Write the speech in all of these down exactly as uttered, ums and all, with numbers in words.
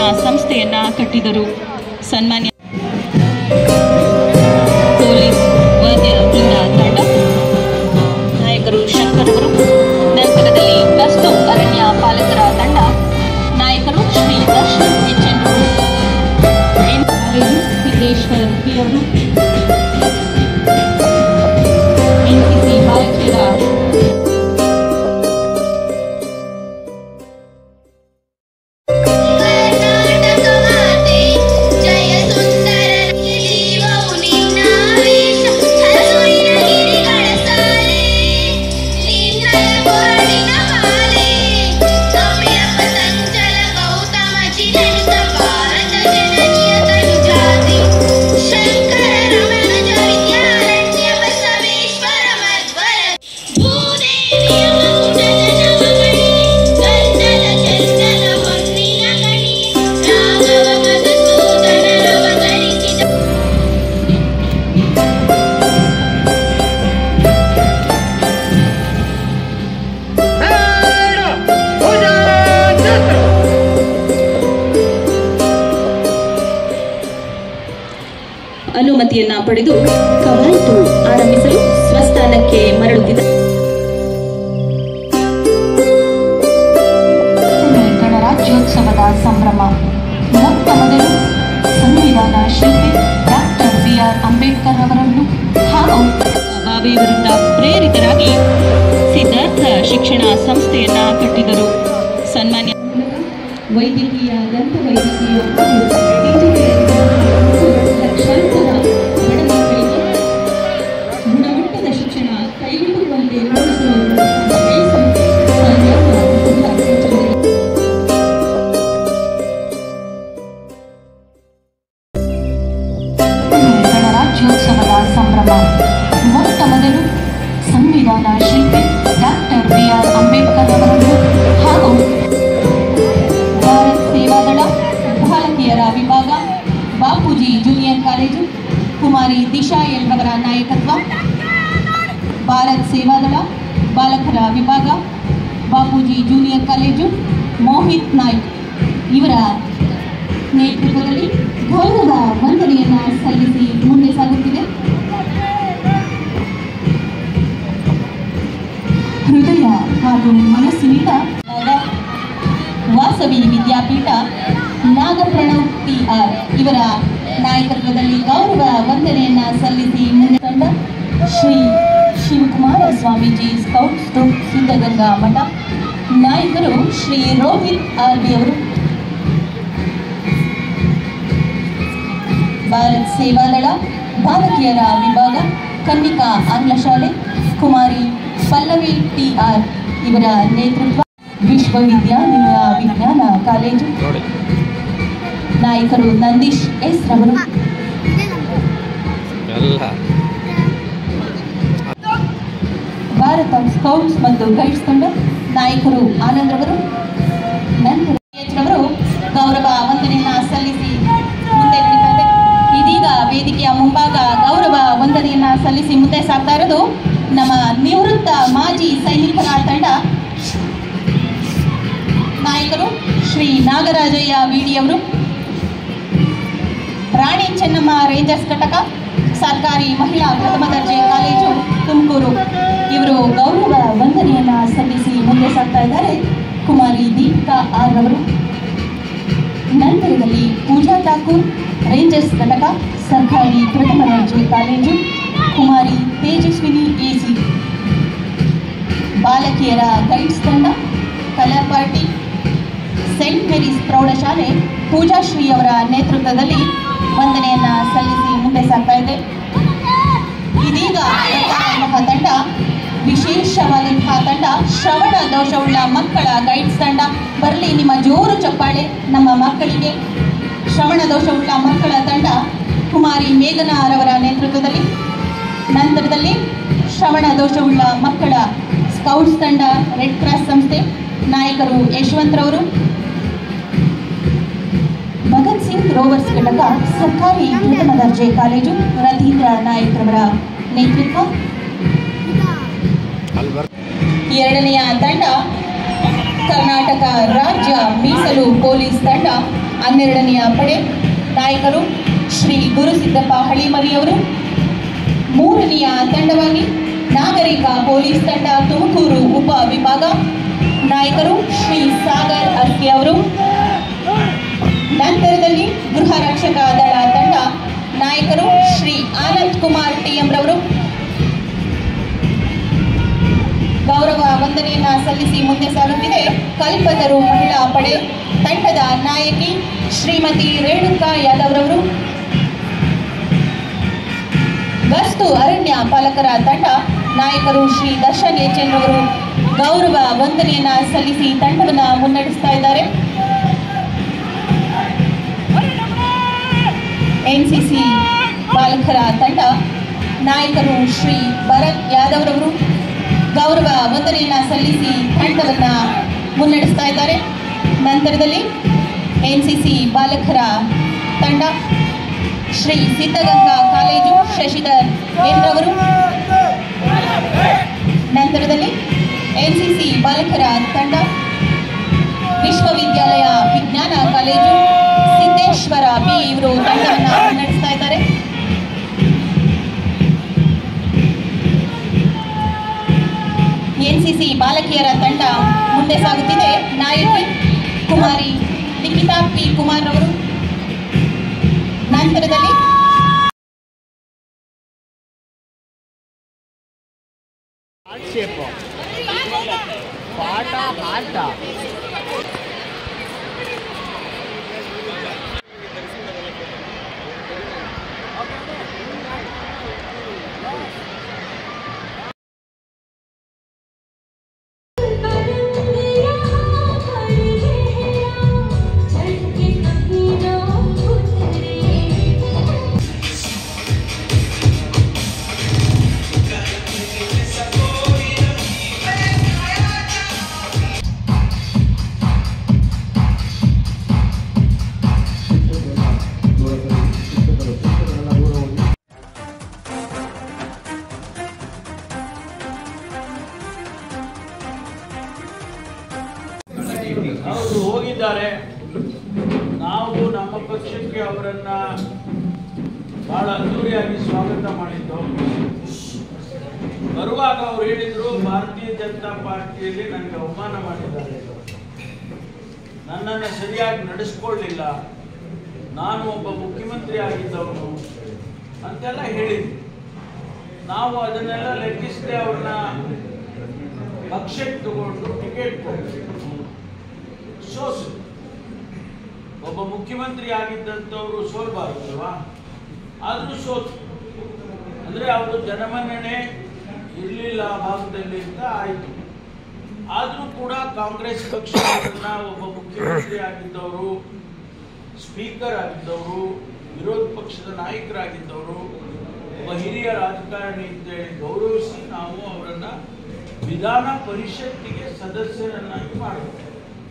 ಸಂಸ್ಥೆಯನ್ನ ಕಟ್ಟಿದರು. ಸನ್ಮಾನ್ಯ ಪೊಲೀಸ್ ವಾದ್ಯ ವೃಂದ ತಂಡ, ನಾಯಕರು ಶಂಕರ್ ಅವರು. ನಂತರದಲ್ಲಿ ಗಸ್ತು ಅರಣ್ಯ ಪಾಲಕರ ತಂಡ, ನಾಯಕರು ಶ್ರೀ ದರ್ಶನ್ ಎಚ್ಎನ್ ಸಿದ್ದೇಶ್ವರ್ ಪಿ ಅವರು. ಎನ್ಸಿಸಿ ಬಾಲಕಿಯರ ಅನುಮತಿಯನ್ನ ಪಡೆದು ಕವಾಯತು ಆರಂಭಿಸಲು ಸ್ವಸ್ಥಾನಕ್ಕೆ ಮರಳುತ್ತಿದೆ. ಗಣರಾಜ್ಯೋತ್ಸವದ ಸಂಭ್ರಮ. ಮೊತ್ತ ಮೊದಲು ಸಂವಿಧಾನ ಶಿಲ್ಪಿ ಡಾಕ್ಟರ್ ಬಿ ಆರ್ ಅಂಬೇಡ್ಕರ್ ಅವರನ್ನು ಹಾಗೂ ಭಾವೆಯವರಿಂದ ಪ್ರೇರಿತರಾಗಿ ಸಿದ್ಧಾರ್ಥ ಶಿಕ್ಷಣ ಸಂಸ್ಥೆಯನ್ನ ಕಟ್ಟಿದರು. ಸನ್ಮಾನ್ಯ ವೈದ್ಯಕೀಯ, ದಂತ ವೈದ್ಯಕೀಯ ಲಕ್ಷಾಂತರ ಬಡ ಮಕ್ಕಳಿಗೆ ಗುಣಮಟ್ಟದ ಶಿಕ್ಷಣ ಕೈಗೊಳ್ಳುವಂತೆ ಗಣರಾಜ್ಯೋತ್ಸವದ ಸಂಭ್ರಮ. ಮೊತ್ತ ಮೊದಲು ಸಂವಿಧಾನ ಶಿಲ್ಪಿ ಡಾಕ್ಟರ್ ಬಿ ಆರ್ ಅಂಬೇಡ್ಕರ್ ಅವರನ್ನು ಹಾಗೂ ಭಾರತ್ ಸೇವಾದಳ ಬಾಲಕಿಯರ ವಿಭಾಗ, ಬಾಪೂಜಿ ಜೂನಿಯರ್ ಕಾಲೇಜು, ಕುಮಾರಿ ದಿಶಾ ಎಲ್ ರವರ ನಾಯಕತ್ವ, ಭಾರತ್ ಸೇವಾದಳ ಬಾಲಕರ ವಿಭಾಗ, ಬಾಪೂಜಿ ಜೂನಿಯರ್ ಕಾಲೇಜು, ಮೋಹಿತ್ ನಾಯ್ಕ್ ಇವರ ನೇತೃತ್ವದಲ್ಲಿ ಗೌರವ ವಂದನೆಯನ್ನು ಸಲ್ಲಿಸಿ ಮುಂದೆ ಸಾಗುತ್ತಿದೆ. ಹೃದಯ ಹಾಗೂ ಮನಸ್ಸಿನಿಂದ ವಾಸವಿ ವಿದ್ಯಾಪೀಠ, ನಾಗಪ್ರಣವ್ ಟಿ ಆರ್ ಇವರ ನಾಯಕತ್ವದಲ್ಲಿ ಗೌರವ ವಂದನೆಯನ್ನ ಸಲ್ಲಿಸಿ ಮುಂದೆ ತಂಡ ಶ್ರೀ ಶಿವಕುಮಾರ ಸ್ವಾಮೀಜಿ ಸ್ಕೌಟ್ಸ್ ಗ್ರೂಪ್ ಸಿದ್ಧಗಂಗಾ ಮಠ, ನಾಯಕರು ಶ್ರೀ ರೋಹಿತ್ ಆರ್ ಬಿ ಅವರು. ಭಾರತ್ ಸೇವಾದಳ ಬಾಲಕಿಯರ ವಿಭಾಗ, ಕನ್ನಿಕಾ ಆಂಗ್ಲ ಶಾಲೆ, ಕುಮಾರಿ ಪಲ್ಲವಿ ಟಿ ಆರ್ ಇವರ ನೇತೃತ್ವ, ವಿಶ್ವವಿದ್ಯಾನಿಲಯ ವಿಜ್ಞಾನ ಕಾಲೇಜು, ನಾಯಕರು ನಂದೀಶ್ ಎಸ್ ರವರು. ಭಾರತ ಸ್ಕೌಟ್ಸ್ ಮತ್ತು ಗೈಡ್ಸ್ ತಂಡ, ನಾಯಕರು ಆನಂದ್ ರವರು. ನಂತರ ರವರು ಗೌರವ ವಂದನೆಯನ್ನ ಸಲ್ಲಿಸಿ ಮುಂದೆ ನಡೀತಾರೆ. ಇದೀಗ ವೇದಿಕೆಯ ಮುಂಭಾಗ ಗೌರವ ವಂದನೆಯನ್ನ ಸಲ್ಲಿಸಿ ಮುಂದೆ ಸಾಗ್ತಾ ಇರೋದು ನಮ್ಮ ನಿವೃತ್ತ ಮಾಜಿ ಸೈನಿಕರ ತಂಡ, ನಾಯಕರು ಶ್ರೀ ನಾಗರಾಜಯ್ಯ ವಿಡಿಯವರು. ರಾಣಿ ಚೆನ್ನಮ್ಮ ರೇಂಜರ್ಸ್ ಘಟಕ, ಸರ್ಕಾರಿ ಮಹಿಳಾ ಪ್ರಥಮ ದರ್ಜೆ ಕಾಲೇಜು, ತುಮಕೂರು ಇವರು ಗೌರವ ವಂದನೆಯನ್ನ ಸಲ್ಲಿಸಿ ಮುಂದೆ ಸಾಗ್ತಾ ಇದ್ದಾರೆ. ಕುಮಾರಿ ದೀಪಿಕಾ ಆರ್ ಅವರು. ನಂತರದಲ್ಲಿ ಪೂಜಾ ಠಾಕೂರ್ ರೇಂಜರ್ಸ್ ಘಟಕ, ಸರ್ಕಾರಿ ಪ್ರಥಮ ದರ್ಜೆ ಕಾಲೇಜು, ಕುಮಾರಿ ತೇಜಸ್ವಿನಿ ಎಸಿ. ಬಾಲಕಿಯರ ಗೈಡ್ಸ್ ತಂಡ, ಕಲರ್ ಪಾರ್ಟಿ, ಸೈಂಟ್ ಮೇರೀಸ್ ಪ್ರೌಢಶಾಲೆ, ಪೂಜಾಶ್ರೀ ಅವರ ನೇತೃತ್ವದಲ್ಲಿ ವಂದನೆಯನ್ನ ಸಲ್ಲಿಸಿ ಮುಂದೆ ಸಾಗ್ತಾ ಇದೆ. ಇದೀಗ ತಂಡ, ವಿಶೇಷವಾದಂತಹ ತಂಡ, ಶ್ರವಣ ದೋಷವುಳ್ಳ ಮಕ್ಕಳ ಗೈಡ್ಸ್ ತಂಡ. ಬರಲಿ ನಿಮ್ಮ ಜೋರು ಚಪ್ಪಾಳೆ ನಮ್ಮ ಮಕ್ಕಳಿಗೆ. ಶ್ರವಣ ದೋಷವುಳ್ಳ ಮಕ್ಕಳ ತಂಡ ಕುಮಾರಿ ಮೇಘನಾರವರ ನೇತೃತ್ವದಲ್ಲಿ. ನಂತರದಲ್ಲಿ ಶ್ರವಣ ದೋಷವುಳ್ಳ ಮಕ್ಕಳ ಸ್ಕೌಟ್ಸ್ ತಂಡ, ರೆಡ್ ಕ್ರಾಸ್ ಸಂಸ್ಥೆ, ನಾಯಕರು ಯಶವಂತರವರು. ಭಗತ್ ಸಿಂಗ್ ರೋವರ್ಸ್ ಘಟಕ, ಸರ್ಕಾರಿ ಪ್ರಥಮ ದರ್ಜೆ ಕಾಲೇಜು, ರವೀಂದ್ರ ನಾಯಕರವರ ನೇತೃತ್ವ. ಎರಡನೆಯ ತಂಡ ಕರ್ನಾಟಕ ರಾಜ್ಯ ಮೀಸಲು ಪೊಲೀಸ್ ತಂಡ, ಹನ್ನೆರಡನೆಯ ಪಡೆ ನಾಯಕರು ಶ್ರೀ ಗುರುಸಿದ್ದಪ್ಪ ಹಳಿಮರಿಯವರು. ಮೂರನೆಯ ತಂಡವಾಗಿ ನಾಗರಿಕ ಪೊಲೀಸ್ ತಂಡ ತುಮಕೂರು ಉಪ ವಿಭಾಗ ನಾಯಕರು ಶ್ರೀ ಸಾಗರ್ ಅಸ್ಕೆ ಅವರು. ನಂತರದಲ್ಲಿ ಗೃಹ ರಕ್ಷಕ ದಳ ತಂಡ ನಾಯಕರು ಶ್ರೀ ಆನಂದ್ ಕುಮಾರ್ ಟಿಎಂ ರವರು. ಗೌರವ ವಂದನೆಯನ್ನ ಸಲ್ಲಿಸಿ ಮುಂದೆ ಸಾಗುತ್ತಿದೆ ಕಲ್ಪತರು ಮಹಿಳಾ ಪಡೆ ತಂಡದ ನಾಯಕಿ ಶ್ರೀಮತಿ ರೇಣುಕಾ ಯಾದವ್ ರವರು. ಗಸ್ತು ಅರಣ್ಯ ಪಾಲಕರ ತಂಡ ನಾಯಕರು ಶ್ರೀ ದರ್ಶನ್ ಎಚ್ ಎನ್ ರವರು ಗೌರವ ವಂದನೆಯನ್ನ ಸಲ್ಲಿಸಿ ತಂಡವನ್ನು ಮುನ್ನಡೆಸ್ತಾ ಇದ್ದಾರೆ. ಎನ್ಸಿಸಿ ಬಾಲಕರ ತಂಡ ನಾಯಕರು ಶ್ರೀ ಭರತ್ ಯಾದವ್ ರವರು ಗೌರವ ವಂದನೆಯನ್ನ ಸಲ್ಲಿಸಿ ತಂಡವನ್ನ ಮುನ್ನಡೆಸ್ತಾ ಇದ್ದಾರೆ. ನಂತರದಲ್ಲಿ ಎನ್ಸಿಸಿ ಬಾಲಕರ ತಂಡ ಶ್ರೀ ಸಿದ್ಧಗಂಗಾ ಕಾಲೇಜು ಶಶಿಧರ್ ಎನ್ ರವರು. ನಂತರದಲ್ಲಿ ಎನ್ಸಿಸಿ ಬಾಲಕರ ತಂಡ ವಿಶ್ವವಿದ್ಯಾಲಯ ವಿಜ್ಞಾನ ಕಾಲೇಜು ಸಿದ್ದೇಶ್ವರ ಬಿ ಇವರು ತಂಡವನ್ನು ಮುನ್ನಡೆಸ್ತಾ ಇದ್ದಾರೆ. ಎನ್ಸಿಸಿ ಬಾಲಕಿಯರ ತಂಡ ಮುಂದೆ ಸಾಗುತ್ತಿದೆ. ನಾಯಕಿ ಕುಮಾರಿ ನಿಖಿತಾ ಪಿ ಕುಮಾರ್ ಅವರು. ನಂತರದಲ್ಲಿ ಅವರು ಹೋಗಿದ್ದಾರೆ. ನಾವು ನಮ್ಮ ಪಕ್ಷಕ್ಕೆ ಅವರನ್ನ ಬಹಳ ಅದ್ದೂರಿಯಾಗಿ ಸ್ವಾಗತ ಮಾಡಿದ್ದು. ಬರುವಾಗ ಅವರು ಹೇಳಿದ್ರು, ಭಾರತೀಯ ಜನತಾ ಪಾರ್ಟಿಯಲ್ಲಿ ನನಗೆ ಅವಮಾನ ಮಾಡಿದ್ದಾರೆ, ನನ್ನನ್ನು ಸರಿಯಾಗಿ ನಡೆಸ್ಕೊಳ್ಳಿಲ್ಲ, ನಾನು ಒಬ್ಬ ಮುಖ್ಯಮಂತ್ರಿ ಆಗಿದ್ದವನು ಅಂತೆಲ್ಲ ಹೇಳಿದ್ರು. ನಾವು ಅದನ್ನೆಲ್ಲ ಲೆಕ್ಕಿಸದೆ ಅವ್ರನ್ನ ಪಕ್ಷಕ್ಕೆ ತಗೊಂಡು ಟಿಕೆಟ್ ಕೊಟ್ಟು ಸೋಸು. ಒಬ್ಬ ಮುಖ್ಯಮಂತ್ರಿ ಆಗಿದ್ದಂಥವ್ರು ಸೋಲ್ಬಾರ್ದಲ್ವಾ? ಆದರೂ ಸೋತು ಅಂದರೆ ಅವರು ಜನಮನ್ನಣೆ ಇರಲಿಲ್ಲ ಭಾಗದಲ್ಲಿ ಅಂತ ಆಯಿತು. ಆದರೂ ಕೂಡ ಕಾಂಗ್ರೆಸ್ ಪಕ್ಷವನ್ನ ಒಬ್ಬ ಮುಖ್ಯಮಂತ್ರಿ ಆಗಿದ್ದವರು, ಸ್ಪೀಕರ್ ಆಗಿದ್ದವರು, ವಿರೋಧ ಪಕ್ಷದ ನಾಯಕರಾಗಿದ್ದವರು, ಒಬ್ಬ ಹಿರಿಯ ರಾಜಕಾರಣಿ ಅಂತೇಳಿ ಗೌರವಿಸಿ ನಾವು ಅವರನ್ನು ವಿಧಾನ ಪರಿಷತ್ತಿಗೆ ಸದಸ್ಯರನ್ನಾಗಿ ಮಾಡಬೇಕು.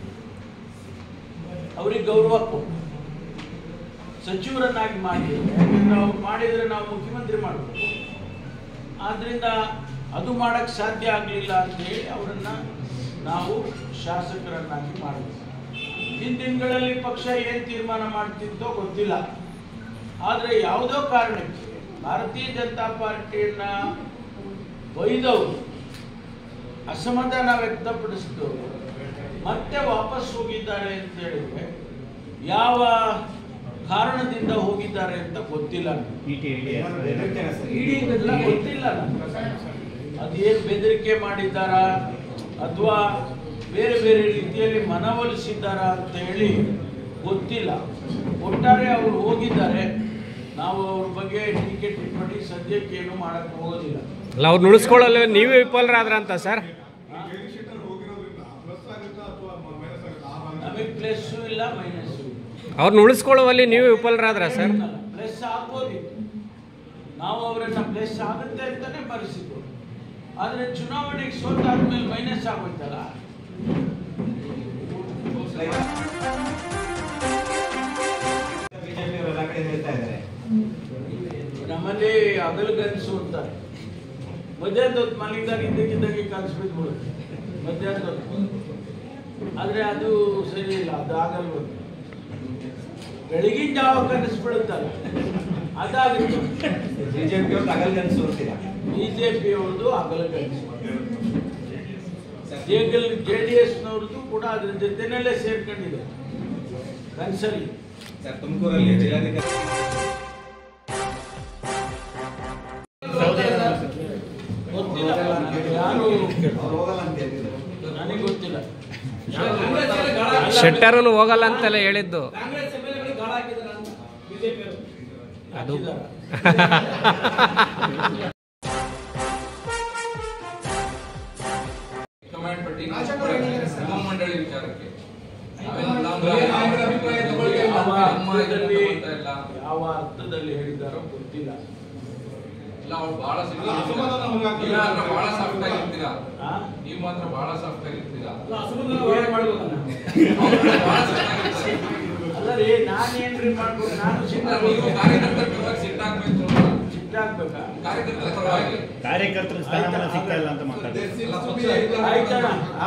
ಅವರಿಗೆ ಗೌರವ ಕೊಟ್ಟು ಸಚಿವರನ್ನಾಗಿ ಮಾಡಿದ್ರು. ಯಾಕಂದ್ರೆ ಅವ್ರು ಮಾಡಿದರೆ ನಾವು ಮುಖ್ಯಮಂತ್ರಿ ಮಾಡಬೇಕು. ಆದ್ದರಿಂದ ಅದು ಮಾಡಕ್ಕೆ ಸಾಧ್ಯ ಆಗಲಿಲ್ಲ ಅಂತೇಳಿ ಅವರನ್ನು ನಾವು ಶಾಸಕರನ್ನಾಗಿ ಮಾಡಿದ್ವಿ. ಹಿಂದಿನಗಳಲ್ಲಿ ಪಕ್ಷ ಏನು ತೀರ್ಮಾನ ಮಾಡ್ತಿತ್ತೋ ಗೊತ್ತಿಲ್ಲ. ಆದರೆ ಯಾವುದೋ ಕಾರಣಕ್ಕೆ ಭಾರತೀಯ ಜನತಾ ಪಾರ್ಟಿಯನ್ನ ಬೈದವರು, ಅಸಮಾಧಾನ ವ್ಯಕ್ತಪಡಿಸಿದವರು ಮತ್ತೆ ವಾಪಸ್ ಹೋಗಿದ್ದಾರೆ ಅಂತ ಹೇಳಿದ್ರೆ ಯಾವ ಕಾರಣದಿಂದ ಹೋಗಿದ್ದಾರೆ ಅಂತ ಗೊತ್ತಿಲ್ಲ. ಇಡೀದೆಲ್ಲ ಗೊತ್ತಿಲ್ಲ. ಅದೇನು ಬೆದರಿಕೆ ಮಾಡಿದ್ದಾರಾ ಅಥವಾ ಬೇರೆ ಬೇರೆ ರೀತಿಯಲ್ಲಿ ಮನವೊಲಿಸಿದ್ದಾರಾ ಅಂತ ಹೇಳಿ ಗೊತ್ತಿಲ್ಲ. ಒಟ್ಟಾರೆ ಅವರು ಹೋಗಿದ್ದಾರೆ. ನಾವು ಅವ್ರ ಬಗ್ಗೆ ಟೀಕೆ ಟಿಪ್ಪಣಿ ಸದ್ಯಕ್ಕೆ ಏನು ಮಾಡಕ್ಕೆ ಹೋಗೋದಿಲ್ಲ. ಅಲ್ಲ, ಅವ್ರು ನುಡಿಸ್ಕೊಳ್ಳಲು ನೀವೇ ವಿಫಲರಾದ್ರ ಅಂತ ಸರ್? ನಮಗೆ ಪ್ಲಸ್ಸು ಇಲ್ಲ ಮೈನಸ್ಸು ಇಲ್ಲ. ಅವ್ರನ್ನ ಉಳಿಸ್ಕೊಳ್ಳುವಲ್ಲಿ ನೀವು ವಿಫಲರಾದ್ರ ಸರ್? ಪ್ಲಸ್ ಆಗ್ಬೋದಿತ್ತು. ನಾವು ಅವರನ್ನ ಪ್ಲಸ್ ಆಗುತ್ತೆ ಅಂತಾನೆ ಬರೆಸಿದ್ರು. ಆದರೆ ಚುನಾವಣೆಗೆ ಸೋತಾದ್ಮೇಲೆ ಮೈನಸ್ ಆಗೋಯ್ತಲ್ಲ. ನಮ್ಮಲ್ಲಿ ಅಗಲಗನ್ಸು ಅಂತಾರೆ. ಮಧ್ಯಾಹ್ನದ ಹೊತ್ತು ಮಲಗಿದಾಗ ಇದ್ದಕ್ಕಿದ್ದಾಗೆ ಕನಸು ಬಿದ್ದುಬಿಡುತ್ತೆ ಮಧ್ಯಾಹ್ನದ ಹೊತ್ತು. ಆದರೆ ಅದು ಸರಿ ಇಲ್ಲ, ಅದು ಆಗಲ್ವ. ಬೆಳಗಿನ ಜಾವ ಕನಸು ಬೀಳುತ್ತಲ್ಲ ಅದಾಗುತ್ತೆ. ಬಿಜೆಪಿ ಅವ್ರದ್ದು ಅಗಲ ಕನಸು ಬರ್ತೀರಾ? ಬಿಜೆಪಿ ಅವ್ರದ್ದು ಅಗಲ ಕನಸು, ಜೆ ಡಿ ಎಸ್ನವ್ರದ್ದು ಕೂಡ ಅದ್ರ ಜೊತೆನಲ್ಲೇ ಸೇರ್ಕೊಂಡಿದೆ ಕನ್ಸಲ್ಲಿ. ಸರ್, ತುಮಕೂರಲ್ಲಿ ಜಿಲ್ಲಾಧಿಕಾರಿ ಗೊತ್ತಿಲ್ಲ, ಯಾರು ನನಗೆ ಗೊತ್ತಿಲ್ಲ. ಶೆಟ್ಟರನು ಹೋಗಲ್ಲ ಅಂತೆಲ್ಲ ಹೇಳಿದ್ದು ಅದು. ಮಂಡಳಿ ವಿಚಾರಕ್ಕೆ ಯಾವ ಅರ್ಥದಲ್ಲಿ ಹೇಳಿದಾರೋ ಗೊತ್ತಿಲ್ಲ. ಅವ್ರು ಬಹಳ ಬಹಳ ಸಾಫ್ಟ್ ಆಗಿರ್ತೀರಾ, ನೀವು ಮಾತ್ರ ಬಹಳ ಸಾಫ್ಟ್ ಆಗಿರ್ತೀರಾ. ಅಲ್ಲ ರೀ, ನಾನೇನ್ರಿ ಮಾಡ್ಬೋದು? ನಾನು ಕಾರ್ಯಕರ್ತರ ಸಿಟ್ಟಾಗ್ಬೇಕು, ಸಿಟ್ಟಾಗ್ಬೇಕಾ? ಕಾರ್ಯಕರ್ತರ ಪರವಾಗಿ ಕಾರ್ಯಕರ್ತರ ಸ್ಥಾನಮಾನ ಸಿಗ್ತಾ ಇಲ್ಲ ಅಂತ ಮಾತಾಡ್ತಾರೆ. ಆಯ್ತಣ್ಣ,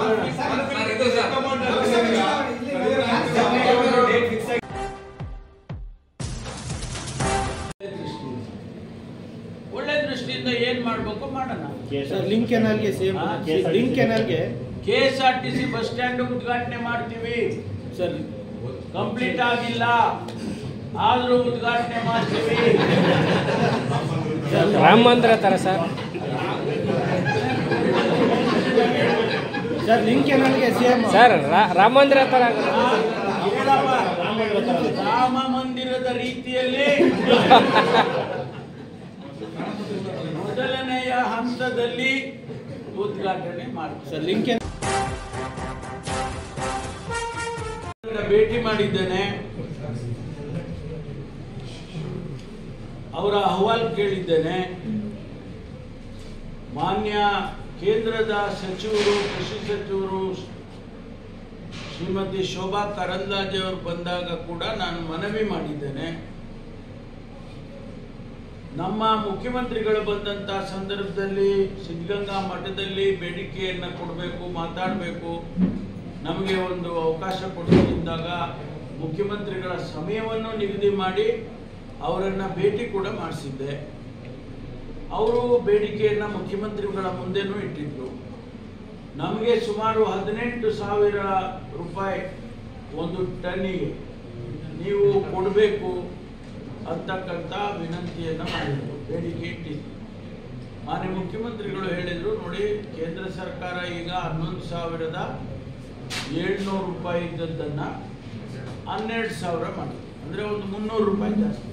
ಒಳ್ಳೆ ದೃಷ್ಟಿಯಿಂದ ಏನ್ ಮಾಡ್ಬೇಕು ಮಾಡೋಣ. ಲಿಂಕ್ ಕೆನಾಲ್ಗೆ ಸೇಮ್ ಲಿಂಕ್ ಕೆನಾಲ್ಗೆ K S R T C bus stand ಉದ್ಘಾಟನೆ ಮಾಡ್ತೀವಿ ಸರ್. ಕಂಪ್ಲೀಟ್ ಆಗಿಲ್ಲ, ಆದ್ರೂ ಉದ್ಘಾಟನೆ ಮಾಡ್ತೀವಿ. ರಾಮ ಮಂದಿರ ತರ ಸರ್. ಸರ್ ಲಿಂಕ್ ಕೆನಾಲ್ಗೆ ಸೇಮ್ ಸರ್ ರಾಮ ಮಂದಿರ ತರ ರಾಮ ಮಂದಿರದ ರೀತಿಯಲ್ಲಿ ಮೊದಲನೆಯ ಹಂತದಲ್ಲಿ ಉದ್ಘಾಟನೆ ಮಾಡ್ತೀವಿ. ಸರ್ ಲಿಂಕ್ ಭೇಟಿ ಮಾಡಿದ್ದೇನೆ, ಅವರ ಅಹವಾಲು ಕೇಳಿದ್ದೇನೆ. ಮಾನ್ಯ ಕೇಂದ್ರದ ಸಚಿವರು, ಕೃಷಿ ಸಚಿವರು ಶ್ರೀಮತಿ ಶೋಭಾ ಕರಂದ್ಲಾಜೆ ಅವರು ಬಂದಾಗ ಕೂಡ ನಾನು ಮನವಿ ಮಾಡಿದ್ದೇನೆ. ನಮ್ಮ ಮುಖ್ಯಮಂತ್ರಿಗಳು ಬಂದಂತ ಸಂದರ್ಭದಲ್ಲಿ ಸಿದ್ಧಗಂಗಾ ಮಠದಲ್ಲಿ ಬೇಡಿಕೆಯನ್ನು ಕೊಡಬೇಕು, ಮಾತಾಡಬೇಕು, ನಮಗೆ ಒಂದು ಅವಕಾಶ ಕೊಡಿಸಿದಾಗ ಮುಖ್ಯಮಂತ್ರಿಗಳ ಸಮಯವನ್ನು ನಿಗದಿ ಮಾಡಿ ಅವರನ್ನು ಭೇಟಿ ಕೂಡ ಮಾಡಿಸಿದ್ದೆ. ಅವರು ಬೇಡಿಕೆಯನ್ನು ಮುಖ್ಯಮಂತ್ರಿಗಳ ಮುಂದೆನೂ ಇಟ್ಟಿದ್ರು. ನಮಗೆ ಸುಮಾರು ಹದಿನೆಂಟು ಸಾವಿರ ರೂಪಾಯಿ ಒಂದು ಟನ್ನಿಗೆ ನೀವು ಕೊಡಬೇಕು ಅಂತಕ್ಕಂಥ ವಿನಂತಿಯನ್ನು ಮಾಡಿದ್ರು, ಬೇಡಿಕೆ ಇಟ್ಟಿದ್ರು. ಮಾನ್ಯ ಮುಖ್ಯಮಂತ್ರಿಗಳು ಹೇಳಿದರು, ನೋಡಿ ಕೇಂದ್ರ ಸರ್ಕಾರ ಈಗ ಹನ್ನೊಂದು ಸಾವಿರದ ಏಳ್ನೂರು ರೂಪಾಯಿ ಇದ್ದದ್ದನ್ನು ಹನ್ನೆರಡು ಸಾವಿರ ಮಾಡಿದ್ರು, ಅಂದರೆ ಒಂದು ಮುನ್ನೂರು ರೂಪಾಯಿ ಜಾಸ್ತಿ,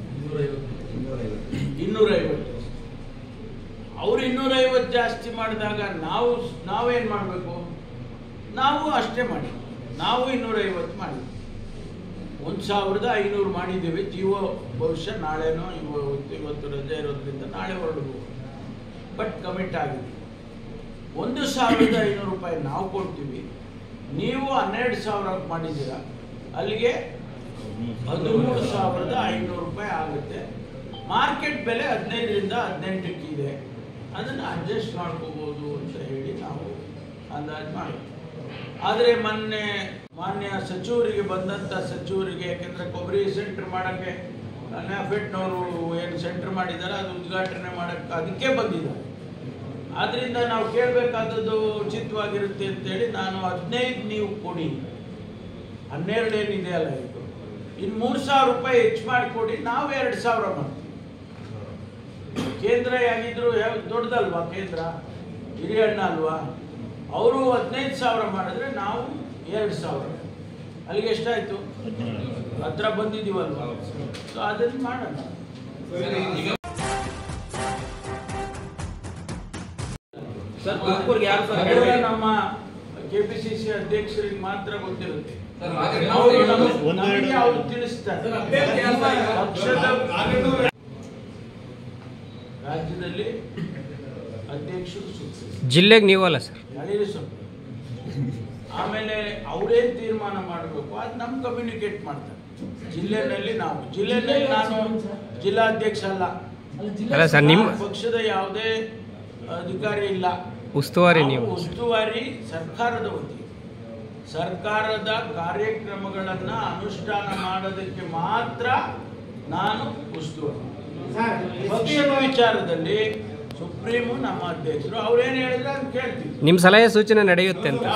ಇನ್ನೂರೈವತ್ತು. ಅವ್ರು ಇನ್ನೂರೈವತ್ತು ಜಾಸ್ತಿ ಮಾಡಿದಾಗ ನಾವು ನಾವೇನು ಮಾಡಬೇಕು? ನಾವು ಅಷ್ಟೇ ಮಾಡಿ, ನಾವು ಇನ್ನೂರೈವತ್ತು ಮಾಡಿದ್ವಿ. ಒಂದು ಸಾವಿರದ ಐನೂರು ಮಾಡಿದ್ದೀವಿ. ಜೀವೋ ಬಹುಶಃ ನಾಳೆನೋ ಇವತ್ತು ಇವತ್ತು ರಜೆ ಇರೋದ್ರಿಂದ ನಾಳೆ ಹೊರಡ್ಬೋದು, ಬಟ್ ಕಮಿಟ್ ಆಗಿದೆ. ಒಂದು ಸಾವಿರದ ಐನೂರು ರೂಪಾಯಿ ನಾವು ಕೊಡ್ತೀವಿ, ನೀವು ಹನ್ನೆರಡು ಸಾವಿರ ಮಾಡಿದ್ದೀರ, ಅಲ್ಲಿಗೆ ಹದಿಮೂರು ಸಾವಿರದ ಐನೂರು ರೂಪಾಯಿ ಆಗುತ್ತೆ. ಮಾರ್ಕೆಟ್ ಬೆಲೆ ಹದಿನೈದರಿಂದ ಹದಿನೆಂಟಕ್ಕೆ ಇದೆ, ಅದನ್ನು ಅಡ್ಜಸ್ಟ್ ಮಾಡ್ಕೋಬೋದು ಅಂತ ಹೇಳಿ ನಾವು ಅಂದಾಜು ಮಾಡಿದ್ವಿ. ಆದರೆ ಮೊನ್ನೆ ಮಾನ್ಯ ಸಚಿವರಿಗೆ ಬಂದಂಥ ಸಚಿವರಿಗೆ, ಯಾಕೆಂದರೆ ಕೊಬ್ಬರಿ ಸೆಂಟರ್ ಮಾಡೋಕ್ಕೆ ನ್ಯಾಫೆಟ್ನವರು ಏನು ಸೆಂಟರ್ ಮಾಡಿದ್ದಾರೆ ಅದು ಉದ್ಘಾಟನೆ ಮಾಡೋಕ್ಕೆ ಅದಕ್ಕೆ ಬಂದಿದ್ದಾರೆ. ಆದ್ದರಿಂದ ನಾವು ಕೇಳಬೇಕಾದದ್ದು ಉಚಿತವಾಗಿರುತ್ತೆ ಅಂತೇಳಿ ನಾನು ಹದಿನೈದು ನೀವು ಕೊಡಿ, ಹನ್ನೆರಡೇನಿದೆ ಅಲ್ಲ ಇದು, ಇನ್ನು ಮೂರು ಸಾವಿರ ರೂಪಾಯಿ ಹೆಚ್ಚು ಮಾಡಿಕೊಡಿ, ನಾವು ಎರಡು ಸಾವಿರ ಮಾಡ್ತೀವಿ. ಕೇಂದ್ರ ಯಾಗಿದ್ರು ದೊಡ್ಡದಲ್ವಾ, ಕೇಂದ್ರ ಹಿರಿಯಣ್ಣ ಅಲ್ವಾ, ಅವರು ಹದಿನೈದು ಸಾವಿರ ಮಾಡಿದ್ರೆ ನಾವು ಎರಡು ಸಾವಿರ, ಅಲ್ಲಿಗೆ ಎಷ್ಟಾಯ್ತು? ಹತ್ರ ಬಂದಿದ್ದೀವಲ್ವಾ, ಸೊ ಅದನ್ನು ಮಾಡೋಣ. ನಮ್ಮ ಕೆಪಿಸಿಸಿ ಅಧ್ಯಕ್ಷರಿಗೆ ಮಾತ್ರ ಗೊತ್ತಿರುತ್ತೆ, ಅವರು ತಿಳಿಸ್ತಾರೆ. ರಾಜ್ಯದಲ್ಲಿ ಅಧ್ಯಕ್ಷರು ಸೂಚಿಸಿದ್ದಾರೆ, ಜಿಲ್ಲೆಗೆ ನೀವಲ್ಲ ಸರ್, ಹೇಳಿರಿ ಸ್ವಲ್ಪ. ಆಮೇಲೆ ಅವರೇನು ತೀರ್ಮಾನ ಮಾಡಬೇಕು ಅದು ನಮ್ ಕಮ್ಯುನಿಕೇಟ್ ಮಾಡ್ತಾರೆ. ಜಿಲ್ಲೆನಲ್ಲಿ ನಾವು ಜಿಲ್ಲೆನಲ್ಲಿ ನಾನು ಜಿಲ್ಲಾಧ್ಯಕ್ಷ ಅಲ್ಲ, ಅಲ್ಲ ಸರ್, ನಿಮ್ಮ ಪಕ್ಷದ ಯಾವುದೇ ಅಧಿಕಾರಿ ಇಲ್ಲ, ಉಸ್ತುವಾರಿ ನೀವು. ಉಸ್ತುವಾರಿ ಸರ್ಕಾರದ ವತಿ, ಸರ್ಕಾರದ ಕಾರ್ಯಕ್ರಮಗಳನ್ನು ಅನುಷ್ಠಾನ ಮಾಡೋದಕ್ಕೆ ಮಾತ್ರ ನಾನು ಉಸ್ತುವಾರಿ. ಪಕ್ಷದ ವಿಚಾರದಲ್ಲಿ ಸುಪ್ರೀಮು ನಮ್ಮ ಅಧ್ಯಕ್ಷರು ಅವ್ರೇನು ಹೇಳಿದ್ರೆ ಅಂತ ಕೇಳ್ತೀವಿ. ನಿಮ್ಮ ಸಲಹೆ ಸೂಚನೆ ನಡೆಯುತ್ತೆ ಅಂತ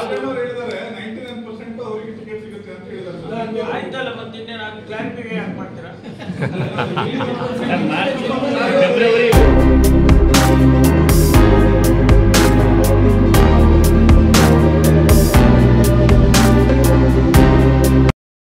ಆಯ್ತಲ್ಲ, ಮತ್ತೆ ಇನ್ನೇನು ಕ್ಲಾರಿಫಿಕೇಶನ್ ಯಾಕೆ ಮಾಡ್ತೀರಾ? ಫೆಬ್ರವರಿ